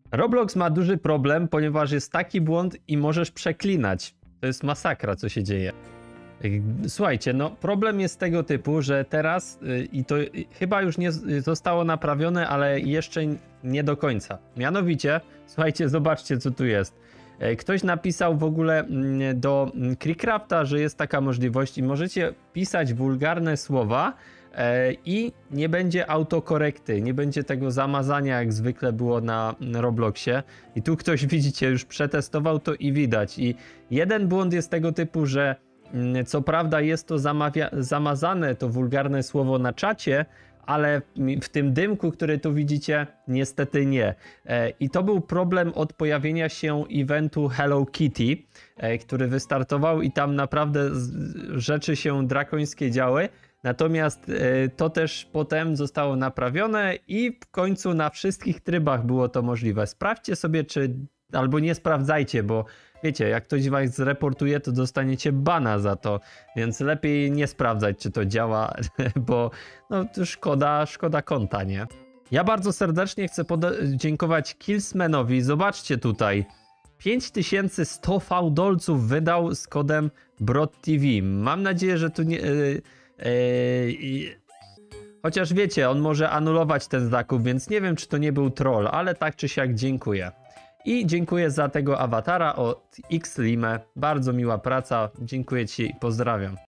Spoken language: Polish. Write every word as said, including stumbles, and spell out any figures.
Roblox ma duży problem, ponieważ jest taki błąd i możesz przeklinać. To jest masakra, co się dzieje. Słuchajcie, no problem jest tego typu, że teraz yy, i to yy, chyba już nie zostało naprawione, ale jeszcze nie do końca. Mianowicie, słuchajcie, zobaczcie, co tu jest. Yy, ktoś napisał w ogóle yy, do Creecrafta, że jest taka możliwość i możecie pisać wulgarne słowa yy, i nie będzie autokorekty, nie będzie tego zamazania, jak zwykle było na Robloxie. I tu ktoś, widzicie, już przetestował to i widać. I jeden błąd jest tego typu, że co prawda jest to zamazane, to wulgarne słowo na czacie, ale w tym dymku, który tu widzicie, niestety nie. I to był problem od pojawienia się eventu Hello Kitty, który wystartował i tam naprawdę rzeczy się drakońskie działy. Natomiast to też potem zostało naprawione i w końcu na wszystkich trybach było to możliwe. Sprawdźcie sobie, czy... albo nie sprawdzajcie, bo wiecie, jak ktoś was zreportuje, to dostaniecie bana za to, więc lepiej nie sprawdzać, czy to działa, bo no to szkoda, szkoda konta, nie? Ja bardzo serdecznie chcę podziękować Killsmanowi. Zobaczcie tutaj, pięć tysięcy sto fałdolców wydał z kodem BrodTV. Mam nadzieję, że tu nie... Yy, yy, chociaż wiecie, on może anulować ten zakup, więc nie wiem, czy to nie był troll, ale tak czy siak dziękuję. I dziękuję za tego awatara od Xlime. Bardzo miła praca. Dziękuję ci i pozdrawiam.